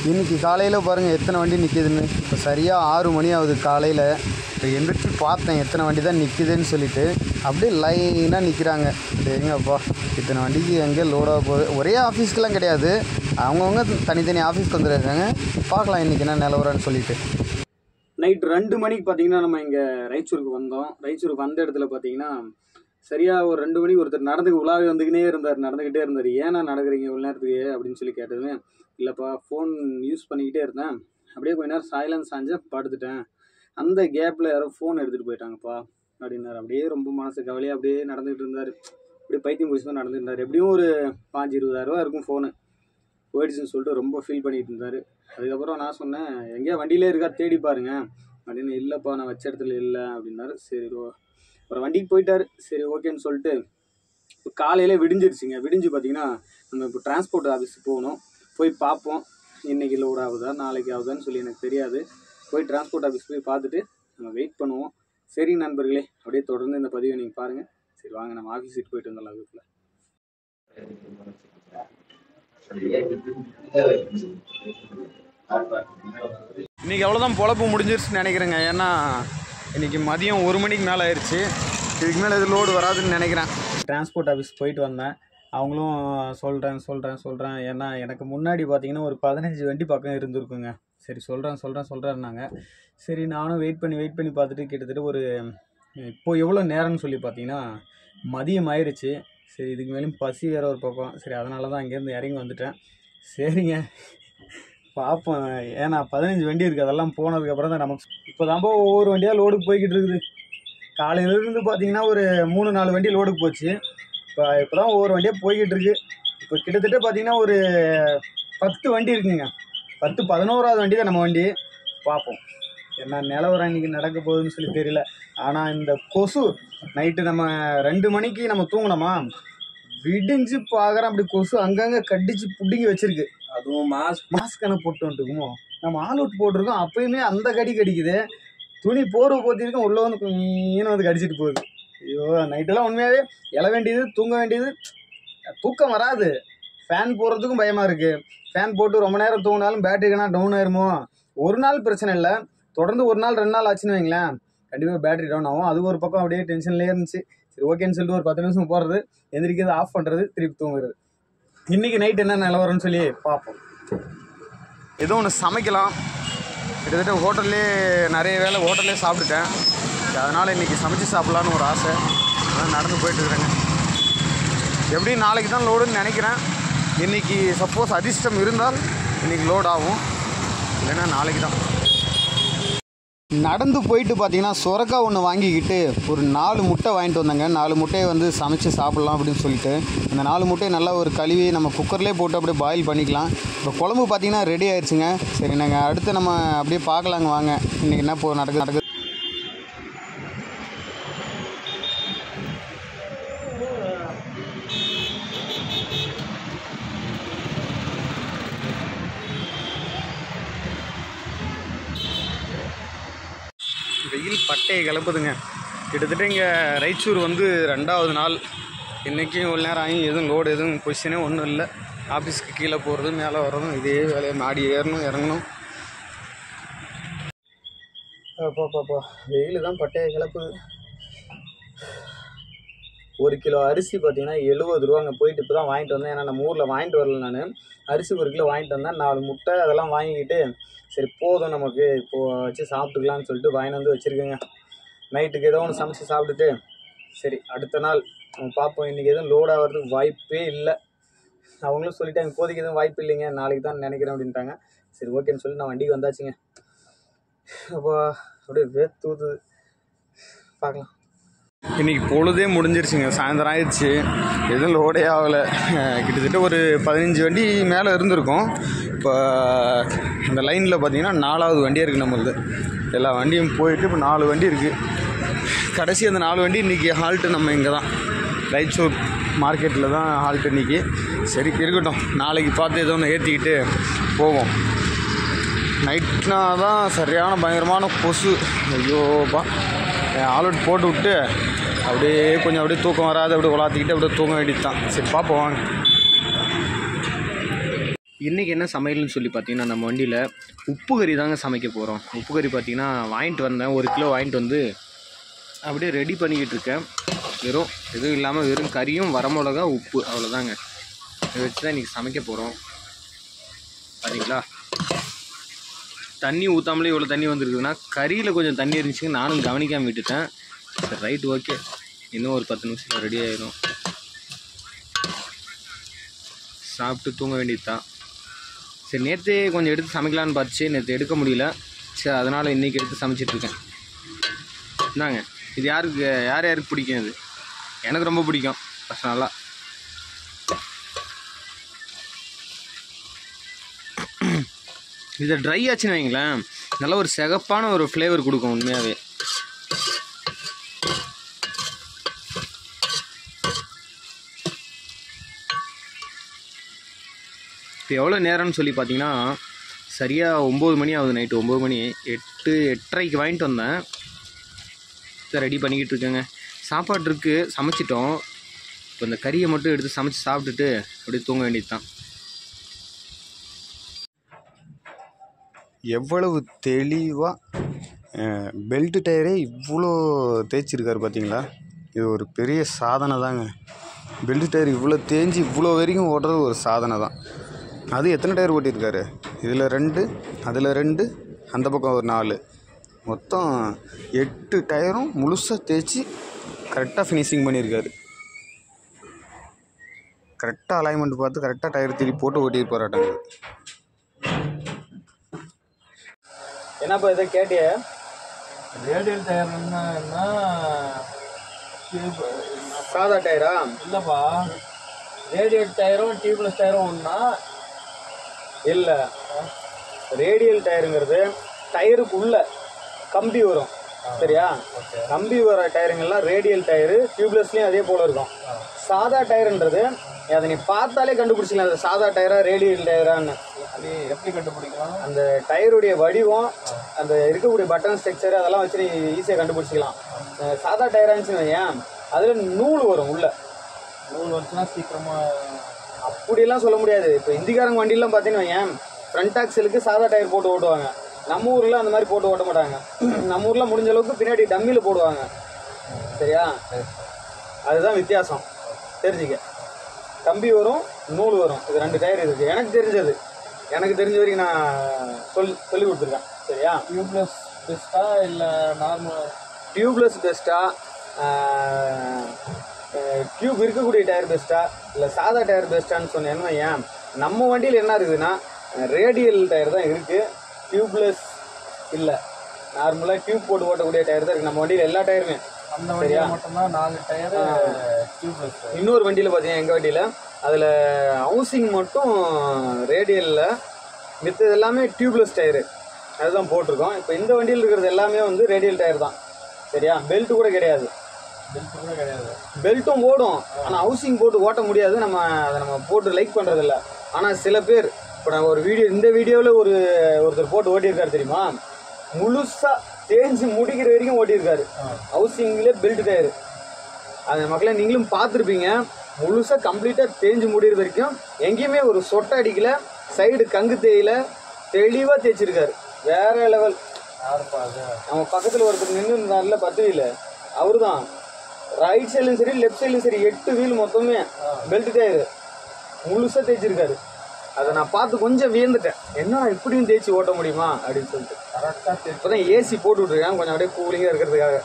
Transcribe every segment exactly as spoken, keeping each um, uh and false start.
இன்றைக்கி காலையில் பாருங்கள் எத்தனை வண்டி நிற்கிதுன்னு. இப்போ சரியாக ஆறு மணி ஆகுது காலையில். இப்போ எந்திரிச்சு பார்த்தேன் எத்தனை வண்டி தான் நிற்கிதுன்னு சொல்லிவிட்டு. அப்படியே லைனாக நிற்கிறாங்க. சரிங்கப்பா, இத்தனை வண்டிக்கு எங்கே லோடாக போகுது. ஒரே ஆஃபீஸ்க்கெலாம் கிடையாது, அவங்கவுங்க தனித்தனி ஆஃபீஸ்க்கு வந்துருக்காங்க. பார்க்கலாம் இன்றைக்கி என்ன நிலவரன்னு சொல்லிவிட்டு. நைட்டு ரெண்டு மணிக்கு பார்த்தீங்கன்னா நம்ம இங்கே ரைச்சூருக்கு வந்தோம். ரைச்சூருக்கு வந்த இடத்துல பார்த்தீங்கன்னா சரியாக ஒரு ரெண்டு மணிக்கு ஒருத்தர் நடந்துக்கு உலாவி வந்துக்கினே இருந்தார் நடந்துக்கிட்டே இருந்தார். ஏன்னா நடக்கிறீங்க இவ்வளோ நேரத்துக்கு அப்படின்னு சொல்லி கேட்டதுமே, இல்லைப்பா ஃபோன் யூஸ் பண்ணிக்கிட்டே இருந்தேன், அப்படியே கொஞ்ச நேரம் சைலன்ஸ் ஆஞ்சு படுத்துட்டேன், அந்த கேப்பில் யாரோ ஃபோன் எடுத்துகிட்டு போயிட்டாங்கப்பா அப்படின்னாரு. அப்படியே ரொம்ப மனசு கவலையாக அப்படியே நடந்துகிட்டு இருந்தார். அப்படியே பைத்தியம் பிடிச்சி தான் நடந்துட்டு இருந்தார். எப்படியும் ஒரு பாஞ்சு இருபதாயிரரூவா இருக்கும் ஃபோனு போயிடுச்சுன்னு சொல்லிட்டு ரொம்ப ஃபீல் பண்ணிகிட்டு இருந்தார். அதுக்கப்புறம் நான் சொன்னேன், எங்கேயா வண்டியிலே இருக்கா தேடி பாருங்க அப்படின்னு. இல்லைப்பா நான் வச்ச இடத்துல இல்லை அப்படின்னாரு. சரி ஒரு வண்டிக்கு போயிட்டார். சரி ஓகேன்னு சொல்லிட்டு இப்போ காலையில் விடிஞ்சிருச்சுங்க. விடிஞ்சு பார்த்தீங்கன்னா நம்ம இப்போ டிரான்ஸ்போர்ட் ஆஃபீஸுக்கு போகணும். போய் பார்ப்போம் இன்றைக்கி லோட் ஆகுதா நாளைக்கு ஆகுதான்னு சொல்லி எனக்கு தெரியாது. போய் டிரான்ஸ்போர்ட் ஆஃபீஸ் போய் பார்த்துட்டு நம்ம வெயிட் பண்ணுவோம். சரி நண்பர்களே, அப்படியே தொடர்ந்து இந்த பதிவை நீங்கள் பாருங்கள். சரி வாங்க நம்ம ஆஃபீஸுக்கு போயிட்டு வந்துடலாம். அதுக்குள்ள இன்றைக்கி அவ்வளோதான் பொழப்பு முடிஞ்சிருச்சுன்னு நினைக்கிறேங்க. ஏன்னா இன்றைக்கி மதியம் ஒரு மணிக்கு மேலே ஆயிடுச்சு. இதுக்கு மேலே இது லோடு வராதுன்னு நினைக்கிறேன். டிரான்ஸ்போர்ட் ஆஃபீஸ் போயிட்டு வந்தேன். அவங்களும் சொல்கிறேன் சொல்கிறேன் சொல்கிறேன் ஏன்னா எனக்கு முன்னாடி பார்த்தீங்கன்னா ஒரு பதினஞ்சு வண்டி பக்கம் இருந்திருக்குங்க. சரி சொல்கிறேன் சொல்கிறேன் சொல்கிறேன்னாங்க. சரி நானும் வெயிட் பண்ணி வெயிட் பண்ணி பார்த்துட்டு கிட்டத்தட்ட ஒரு இப்போது எவ்வளோ நேரம்னு சொல்லி பார்த்தீங்கன்னா மதியம் ஆயிடுச்சு. சரி இதுக்கு மேலும் பசி வேறு ஒரு பக்கம். சரி அதனால தான் அங்கேருந்து இறங்கி வந்துட்டேன். சரிங்க பார்ப்போம். ஏன்னா பதினஞ்சு வண்டி இருக்குது, அதெல்லாம் போனதுக்கப்புறம் தான் நமக்கு இப்போ தான்ப்போ ஒவ்வொரு வண்டியாக லோடுக்கு போய்கிட்டு இருக்குது. காலையிலேருந்து பார்த்தீங்கன்னா ஒரு மூணு நாலு வண்டி லோடுக்கு போச்சு. இப்போ இப்போ தான் ஒவ்வொரு வண்டியாக போய்கிட்டு இருக்குது. இப்போ கிட்டத்தட்ட பார்த்தீங்கன்னா ஒரு பத்து வண்டி இருக்குங்க. பத்து பதினோராவது வண்டி தான் நம்ம வண்டி. பார்ப்போம் என்ன நிலவரம் இன்றைக்கி நடக்க போகுதுன்னு சொல்லி தெரியல. ஆனால் இந்த கொசு நைட்டு நம்ம ரெண்டு மணிக்கு நம்ம தூங்கினோமா, விடிஞ்சு பார்க்குறோம் அப்படி கொசு அங்கங்கே கடிச்சு பிடிங்கி வச்சிருக்கு. அதுவும் மாஸ்க் மாஸ்க்கான போட்டு வந்துட்டுக்குமோ நம்ம ஆல் அவுட் போட்டிருக்கோம், அப்பயுமே அந்த கடி கடிக்குது. துணி போர்வை போத்திருக்கோம், உள்ளே வந்து மீன் வந்து கடிச்சிட்டு போகுது. ஐயோ நைட்டெல்லாம் உண்மையாகவே எழ வேண்டியது தூங்க வேண்டியது, தூக்கம் வராது. ஃபேன் போடுறதுக்கும் பயமாக இருக்குது. ஃபேன் போட்டு ரொம்ப நேரம் தூங்கினாலும் பேட்டரினா டவுன் ஆயிருமோ. ஒரு நாள் பிரச்சனை இல்லை, தொடர்ந்து ஒரு நாள் ரெண்டு நாள் ஆச்சுன்னு வைங்களேன் கண்டிப்பாக பேட்டரி டவுன் ஆகும். அது ஒரு பக்கம் அப்படியே டென்ஷன்லேயே இருந்துச்சு. சரி ஓகேன்னு சொல்லிட்டு ஒரு பத்து நிமிஷம் போடுறது, எந்திரிக்கிறது, ஆஃப் பண்ணுறது, திருப்பி தூங்குறது. இன்றைக்கி நைட் என்ன நிலவரம்னு சொல்லி பார்ப்போம். ஏதோ ஒன்று சமைக்கலாம். கிட்டத்தட்ட ஹோட்டல்லே நிறைய வேலை ஹோட்டல்லே சாப்பிட்டுட்டேன். அதனால் இன்றைக்கி சமைச்சு சாப்பிட்லான்னு ஒரு ஆசை. அதான் நடந்து போயிட்டுருக்குறேங்க. எப்படியும் நாளைக்கு தான் லோடுன்னு நினைக்கிறேன். இன்றைக்கி சப்போஸ் அதிர்ஷ்டம் இருந்தால் இன்றைக்கி லோட் ஆகும், இல்லைன்னா நாளைக்கு தான். நடந்து போயிட்டு பார்த்தீங்கன்னா சொரக்காய் ஒன்று வாங்கிக்கிட்டு ஒரு நாலு முட்டை வாங்கிட்டு வந்தாங்க. நாலு முட்டையை வந்து சமைச்சு சாப்பிட்லாம் அப்படின்னு சொல்லிட்டு அந்த நாலு முட்டையை நல்லா ஒரு கழுவி நம்ம குக்கர்லேயே போட்டு அப்படியே பாயில் பண்ணிக்கலாம். இப்போ குழம்பு பார்த்தீங்கன்னா ரெடி ஆயிடுச்சுங்க. சரி நாங்கள் அடுத்து நம்ம அப்படியே பார்க்கலாங்க வாங்க இன்றைக்கி என்ன போ நடக்குது நடக்குது வெயில் பட்டையை கிளப்புதுங்க. கிட்டத்தட்ட இங்கே ரைச்சூர் வந்து ரெண்டாவது நாள். இன்றைக்கும் இவ்வளோ நேரம் ஆகி எதுவும் லோடு எதுவும் பொசிஷனே ஒன்றும் இல்லை. ஆஃபீஸ்க்கு கீழே போகிறது மேலே வர்றதும் இதே வேலையை, மாடி ஏறணும் இறங்கணும். பாப்பாப்பா வெயில் தான் பட்டையை கிளப்புது. ஒரு கிலோ அரிசி பார்த்தீங்கன்னா எழுபது ரூபாங்க. போயிட்டு இப்போ தான் வாங்கிட்டு வந்தேன். ஏன்னா நம்ம ஊரில் வாங்கிட்டு வரல நான். அரிசி ஒரு கிலோ வாங்கிட்டு வந்தேன். நாலு முட்டை அதெல்லாம் வாங்கிக்கிட்டு சரி போதும் நமக்கு இப்போது வச்சு சாப்பிட்டுக்கலான்னு சொல்லிட்டு வாங்கிட்டு வந்து வச்சுருக்கேங்க. நைட்டுக்கு ஏதோ ஒன்று சமைச்சு சாப்பிட்டுட்டு சரி அடுத்த நாள் நம்ம பார்ப்போம். இன்றைக்கி எதுவும் லோட் ஆகிறதுக்கு வாய்ப்பே இல்லை. அவங்களும் சொல்லிட்டாங்க இப்போதைக்கு எதுவும் வாய்ப்பு இல்லைங்க, நாளைக்கு தான் நினைக்கிறேன் அப்படின்ட்டாங்க. சரி ஓகேன்னு சொல்லி நான் வண்டிக்கு வந்தாச்சுங்க. அப்போ அப்படியே வேர்த்து ஊற்றுது. பார்க்கலாம். இன்றைக்கி பொழுதே முடிஞ்சிருச்சுங்க. சாயந்தரம் ஆயிடுச்சு, எதுவும் லோடே ஆகலை. கிட்டத்தட்ட ஒரு பதினஞ்சு வண்டி மேலே இருந்திருக்கும். இப்போ இந்த லைனில் பார்த்திங்கன்னா நாலாவது வண்டியாக இருக்குது நம்மளுது. எல்லா வண்டியும் போயிட்டு இப்போ நாலு வண்டி இருக்குது. கடைசி அந்த நாலு வண்டி இன்றைக்கி ஹால்ட்டு நம்ம இங்கே தான் ரைச்சூர் மார்க்கெட்டில் தான் ஹால்ட்டு இன்றைக்கி. சரி இருக்கட்டும், நாளைக்கு பார்த்து ஏதோ ஒன்று ஏற்றிக்கிட்டு போவோம். நைட்னா தான் சரியான பயங்கரமான கொசு. ஐயோப்பா ஆல் அவுட் போட்டு விட்டு அப்படியே கொஞ்சம் அப்படியே தூக்கம் வராது, அப்படியே உலாத்திக்கிட்டு அப்படியே தூங்க வேண்டியது தான். சரி பார்ப்போம் வாங்க. இன்றைக்கி என்ன சமையல்னு சொல்லி பார்த்தீங்கன்னா நம்ம வண்டியில் உப்பு கறி தாங்க சமைக்க போகிறோம். உப்பு கறி பார்த்திங்கன்னா வாங்கிட்டு வந்தேன், ஒரு கிலோ வாங்கிட்டு வந்து அப்படியே ரெடி பண்ணிக்கிட்டு இருக்கேன். வெறும் எதுவும் இல்லாமல் வெறும் கறியும் வரமிளகா உப்பு அவ்வளோதாங்க. இதை வச்சு தான் இன்றைக்கி சமைக்க போகிறோம். சரிங்களா, தண்ணி ஊற்றாமலே இவ்வளோ தண்ணி வந்துருக்குதுன்னா கறியில் கொஞ்சம் தண்ணி இருந்துச்சுங்க, நானும் கவனிக்காமல் விட்டுட்டேன். சரி ரைட், ஓகே, இன்னும் ஒரு பத்து நிமிஷத்தில் ரெடி ஆகிடும். சாப்பிட்டு தூங்க வேண்டியது தான். சரி, நேற்று கொஞ்சம் எடுத்து சமைக்கலான்னு பார்த்துச்சு, நேற்று எடுக்க முடியல. சரி, அதனால் இன்றைக்கி எடுத்து சமைச்சிட்ருக்கேன். இந்தாங்க, இது யாருக்கு யார் யாருக்கு பிடிக்கும்? இது எனக்கு ரொம்ப பிடிக்கும் பர்சனலாக. இதை ட்ரை ஆச்சுன்னு வைங்களேன், நல்ல ஒரு சிகப்பான ஒரு ஃப்ளேவர் கொடுக்கும் உண்மையாகவே. இப்போ எவ்வளோ நேரம்னு சொல்லி பார்த்தீங்கன்னா சரியாக ஒம்பது மணி ஆகுது, நைட்டு ஒம்பது மணி. எட்டு எட்டரைக்கு வாங்கிட்டு வந்தேன். இதை ரெடி பண்ணிக்கிட்டு இருக்கேங்க. சாப்பாடு இருக்குது, சமைச்சிட்டோம். இப்போ இந்த கறியை மட்டும் எடுத்து சமைச்சு சாப்பிட்டுட்டு அப்படியே தூங்க வேண்டியது தான். எவ்வளவு தெளிவாக பெல்ட் டயரே இவ்வளோ தேய்ச்சிருக்காரு பார்த்தீங்களா? இது ஒரு பெரிய சாதனை தாங்க. பெல்ட் டயர் இவ்வளோ தேய்ஞ்சி இவ்வளோ வரைக்கும் ஓடுறது ஒரு சாதனை தான். அது எத்தனை டயர் ஓட்டியிருக்காரு? இதில் ரெண்டு, அதில் ரெண்டு, அந்த பக்கம் ஒரு நாலு, மொத்தம் எட்டு டயரும் முழுசாக தேய்ச்சி கரெக்டாக ஃபினிஷிங் பண்ணியிருக்காரு. கரெக்டாக அலைன்மெண்ட் பார்த்து கரெக்டாக டயர் திருப்பி போட்டு ஓட்டிட்டு போராட்டாங்க. என்னப்பா இதை கேட்டிய? ரேடியல் டயர்னா சாதா டயரா? இல்லைப்பா, ரேடியல் டயரும் டியூப்லெஸ் டயரும் ஒன்றா? இல்லை, ரேடியல் டயருங்கிறது டயருக்கு உள்ள கம்பி வரும், சரியா? கம்பி வர டயருங்கெல்லாம் ரேடியல் டயரு, டியூப்லெஸ்லேயும் அதே போல் இருக்கும். சாதா டயருன்றது அதை நீ பார்த்தாலே கண்டுபிடிச்சிக்கலாம், அது சாதா டயரா ரேடியல் டயரான்னு. அது எப்படி கண்டுபிடிக்கலாம்? அந்த டயருடைய வடிவம், அந்த இருக்கக்கூடிய பட்டன் ஸ்ட்ரக்சர் அதெல்லாம் வச்சு நீ ஈஸியாக கண்டுபிடிச்சிக்கலாம். சாதா டயரான்னு வையேன், அதில் நூல் வரும் உள்ள. நூல் வந்துச்சுன்னா சீக்கிரமாக அப்படியெல்லாம் சொல்ல முடியாது. இப்போ இந்திக்காரங்க வண்டியெல்லாம் பார்த்தீங்கன்னு வையேன், ஃப்ரண்ட் ஆக்சலுக்கு சாதா டயர் போட்டு ஓட்டுவாங்க. நம்ம ஊரில் அந்த மாதிரி போட்டு ஓட்ட மாட்டாங்க. நம்ம ஊரில் முடிஞ்ச அளவுக்கு பின்னாடி டம்மியில் போடுவாங்க, சரியா? அதுதான் வித்தியாசம், தெரிஞ்சுக்க. கம்பி வரும், நூல் வரும், இது ரெண்டு டயர் இருக்குது. எனக்கு தெரிஞ்சது, எனக்கு தெரிஞ்ச வரைக்கும் நான் சொல் சொல்லி கொடுத்துருக்கேன், சரியா? டியூப்லெஸ் பெஸ்ட்டா இல்லை நார்மல்? டியூப்லெஸ் பெஸ்ட்டா, டியூப் இருக்கக்கூடிய டயர் பெஸ்ட்டா, இல்லை சாதா டயர் பெஸ்ட்டான்னு சொன்னேன்னு ஏன் நம்ம வண்டியில் என்ன இருக்குதுன்னா ரேடியல் டயர் தான் இருக்குது, டியூப்லெஸ் இல்லை. நார்மலாக டியூப் போட்டு ஓட்டக்கூடிய டயர் தான் இருக்குது நம்ம வண்டியில், எல்லா டயருமே. அந்த வண்டியில் மட்டும்தான் நாலு டயரு டியூப்லெஸ். இன்னொரு வண்டியில் பார்த்தீங்கன்னா எங்கள் வண்டியில் அதில் ஹவுசிங் மட்டும் ரேடியலில், மித்தது எல்லாமே டியூப்லெஸ் டயரு, அதுதான் போட்டிருக்கோம். இப்போ இந்த வண்டியில் இருக்கிறது எல்லாமே வந்து ரேடியல் டயர் தான், சரியா? பெல்ட்டு கூட கிடையாது. பெல்ட்டு கூட கிடையாது. பெல்ட்டும் ஓடும், ஆனால் ஹவுசிங் போட்டு ஓட்ட முடியாது. நம்ம அதை நம்ம போட்டு லைக் பண்ணுறதில்ல. ஆனால் சில பேர், இப்போ நான் ஒரு வீடியோ, இந்த வீடியோவில் ஒரு ஒருத்தர் போட்டு ஓட்டியிருக்காரு தெரியுமா? முழுசாக தேஞ்சு முடிக்கிற வரைக்கும் ஓட்டியிருக்காரு, ஹவுசிங்லேயே பெல்ட் டயரு. அந்த மக்களை நீங்களும் பார்த்துருப்பீங்க, முழுசாக கம்ப்ளீட்டாக தேஞ்சு முடிகிற வரைக்கும் எங்கேயுமே ஒரு சொட்டை அடிக்கல, சைடு கங்கு தேயில, தெளிவாக தேய்ச்சிருக்காரு, வேற லெவல். யாருப்பா அது? நம்ம பக்கத்தில் ஒருத்தர் நின்று இருந்தார்ல பத்து வீல், அவரு தான். ரைட் சைட்லையும் சரி லெஃப்ட் சைட்லையும் சரி எட்டு வீல் மொத்தமே பெல்ட் டயரு முழுசாக தேய்ச்சிருக்காரு. அதை நான் பார்த்து கொஞ்சம் வியந்துட்டேன், என்ன இப்படியும் தேய்ச்சி ஓட்ட முடியுமா அப்படின்னு சொல்லிட்டு. கரெக்டாக இப்போ தான் ஏசி போட்டு விட்ருக்காங்க, கொஞ்சம் அப்படியே கூலிங்காக இருக்கிறதுக்காக.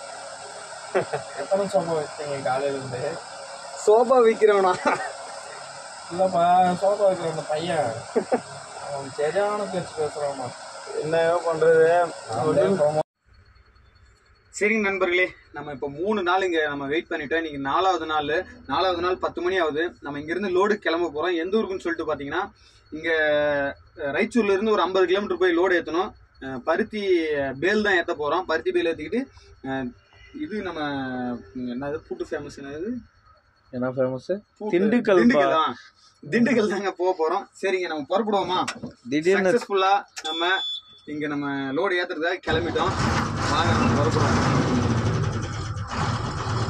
எத்தனை சோபா வச்சிங்க காலையிலேருந்து? சோபா விற்கிறவனா? இல்லைப்பா, சோபா வைக்கிற அந்த பையன் அவன் சரியான பேச்சு பேசுகிறாமா, என்ன பண்ணுறது? சரிங்க நண்பர்களே, நம்ம இப்போ மூணு நாள் இங்கே நம்ம வெயிட் பண்ணிட்டோம். இன்றைக்கி நாலாவது நாள். நாலாவது நாள் பத்து மணி ஆகுது. நம்ம இங்கேருந்து லோடு கிளம்ப போகிறோம். எந்த ஊருக்குன்னு சொல்லிட்டு பார்த்தீங்கன்னா, இங்கே ரைச்சூர்லேருந்து ஒரு ஐம்பது கிலோமீட்டர் போய் லோடு ஏற்றணும். பருத்தி பேல் தான் ஏற்ற போகிறோம். பருத்தி பேல் ஏற்றிக்கிட்டு இது நம்ம என்னது ஃபுட்டு ஃபேமஸ், என்னது என்ன ஃபேமஸு? திண்டுக்கல். திண்டுக்கல் தான், திண்டுக்கல் தாங்க போக போகிறோம். சரிங்க, நம்ம புறப்படுவோமா? திடீர்னு சக்ஸஸ்ஃபுல்லாக நம்ம இங்கே நம்ம லோடு ஏற்றுறதுக்காக கிளம்பிட்டோம். வாங்க நம்ம புறப்படுவோம்.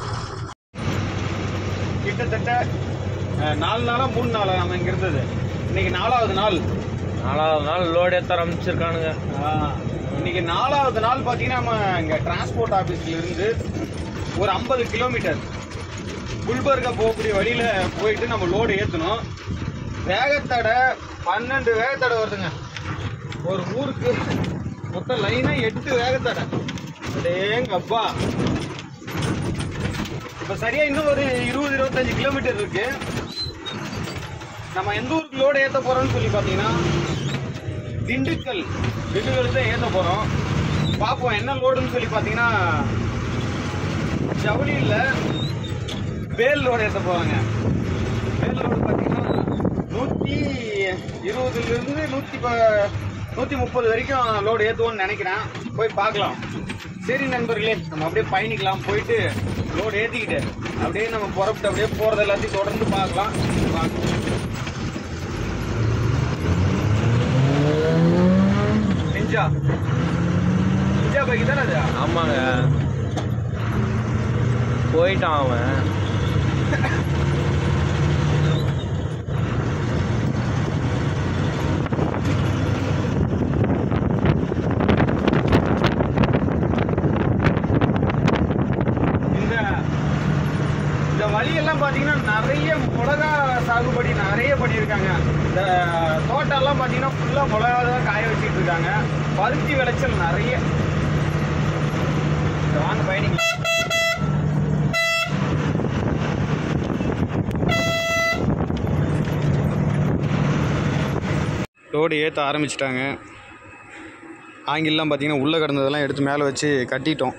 கிட்டத்தட்ட நாலு நாளா மூணு நாளா நம்ம இங்கே இருந்தது. இன்னைக்கு நாலாவது நாள் நாலாவது நாள் லோடு ஏற்ற ஆரம்பிச்சிருக்கானுங்க. இன்னைக்கு நாலாவது நாள் பார்த்தீங்கன்னா நம்ம இங்கே டிரான்ஸ்போர்ட் ஆஃபீஸ்ல இருந்து ஒரு ஐம்பது கிலோமீட்டர் குல்பர்கா போகக்கூடிய வழியில் போயிட்டு நம்ம லோடு ஏற்றணும். வேகத்தடை பன்னெண்டு வேகத்தடை வருதுங்க. ஒரு ஊருக்கு மொத்தம் லைனாக எட்டு வேகத்தடை. அடேங்கப்பா. இப்போ சரியாக இன்னும் ஒரு இருபது இருபத்தஞ்சி கிலோமீட்டர் இருக்கு. நம்ம எந்த ஊருக்கு லோடு ஏற்ற போகிறோம்னு சொல்லி பார்த்தீங்கன்னா திண்டுக்கல் திண்டுக்கல் தான் ஏற்ற போகிறோம். பார்ப்போம் என்ன லோடுன்னு சொல்லி பார்த்தீங்கன்னா ஜவுளியில் பேல் லோடு ஏற்ற போகிறாங்க. பேல் லோடு பார்த்தீங்கன்னா நூற்றி இருபதுலேருந்து நூற்றி ப நூற்றி முப்பது வரைக்கும் லோடு ஏற்றுவோன்னு நினைக்கிறேன். போய் பார்க்கலாம். சரி நண்பர்களே, நம்ம அப்படியே பயணிக்கலாம். போயிட்டு லோடு ஏற்றிக்கிட்டு அப்படியே நம்ம புறப்பட்டு அப்படியே போகிறது எல்லாத்தையும் தொடர்ந்து பார்க்கலாம். நிஞ்சா நிஞ்சா பைக்கு தானே அது? ஆமாங்க, போயிட்டான் அவன். வழியெல்லாம் பார்த்தீங்கன்னா நிறைய மிளகா சாகுபடி நிறைய பண்ணியிருக்காங்க. இந்த தோட்டம்லாம் பார்த்தீங்கன்னா ஃபுல்லாக மிளகா தான் காய வச்சுட்டு இருக்காங்க. பருத்தி விளைச்சல் நிறைய. வாங்க பயணிக்கலாம். லோடு ஏற்ற ஆரம்பிச்சிட்டாங்க. ஆங்கிலெலாம் பார்த்தீங்கன்னா உள்ளே கிடந்ததெல்லாம் எடுத்து மேலே வச்சு கட்டிட்டோம்.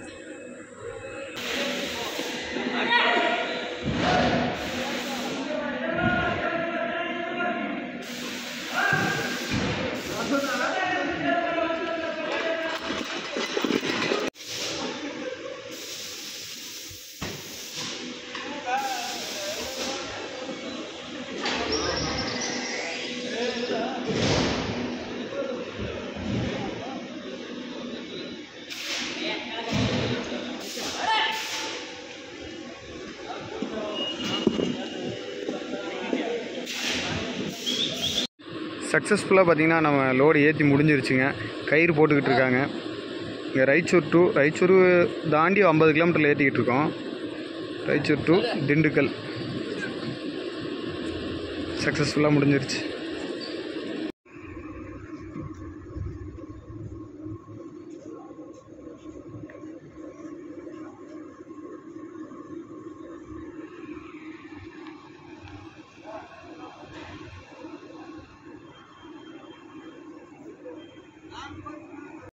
சக்ஸஸ்ஃபுல்லாக பார்த்தீங்கன்னா நம்ம லோடு ஏற்றி முடிஞ்சிருச்சுங்க. கயிறு போட்டுக்கிட்டு இருக்காங்க. இங்கே ரைச்சூர் டு ரைச்சூர் தாண்டி ஐம்பது கிலோமீட்டரில் ஏற்றிக்கிட்டு இருக்கோம். ரைச்சூர் டு திண்டுக்கல் சக்ஸஸ்ஃபுல்லாக முடிஞ்சிருச்சு.